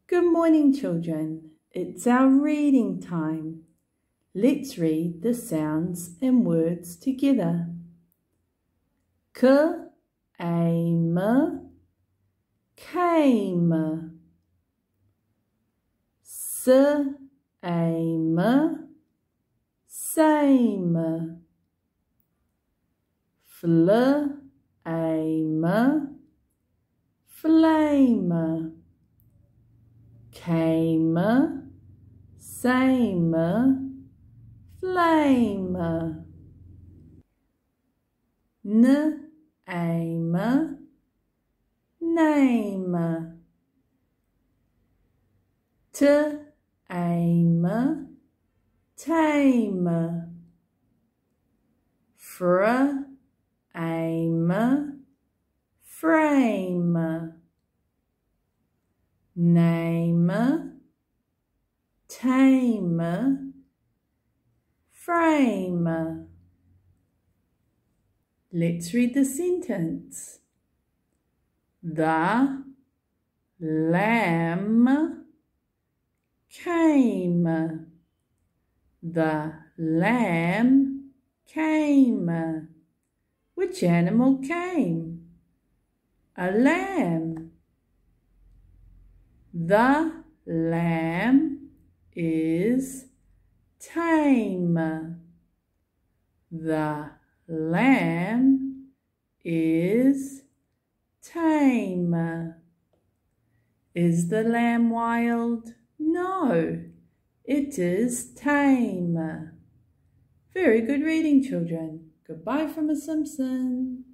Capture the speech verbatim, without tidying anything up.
Good morning, children. It's our reading time. Let's read the sounds and words together. K, aim, came. S, aim, same. Fl, aim, flame. Came, same, flame. N, aim, name. T, aim, tame. Fr, aim, frame. Name, tame, frame. Let's read the sentence. The lamb came. The lamb came. Which animal came? A lamb. The lamb is tame. The lamb is tame. Is the lamb wild? No, it is tame. Very good reading, children. Goodbye from Miss Simpson.